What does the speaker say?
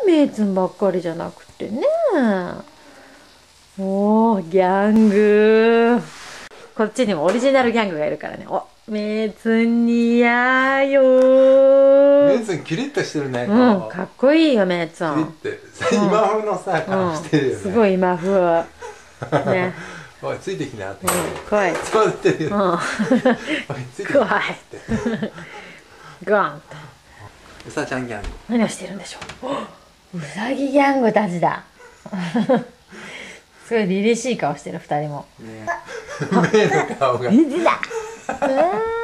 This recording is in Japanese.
メイツンばっかりじゃなくてね。おー、ギャング。こっちにもオリジナルギャングがいるからね。お、メイツン似合うよー。 メイツンキリッとしてるね。 うん、かっこいいよ、メイツン。 キリッて今風のさ顔してるよね。 すごい今風。ね。 おいついてきなって。 怖い。 そうってる。おいついてきなって。 ガンと。 うさちゃんギャング。 何をしてるんでしょう。うさぎギャングたちだ。すごい凛々しい顔してる二人も。 ね。目の顔が。 だ。